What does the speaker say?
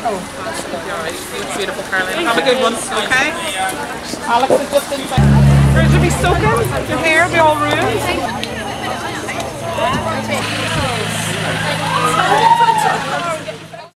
Alright, beautiful, Caroline. Have a good one, okay? Alex is just inside. Should be soaking your hair, be all ruined.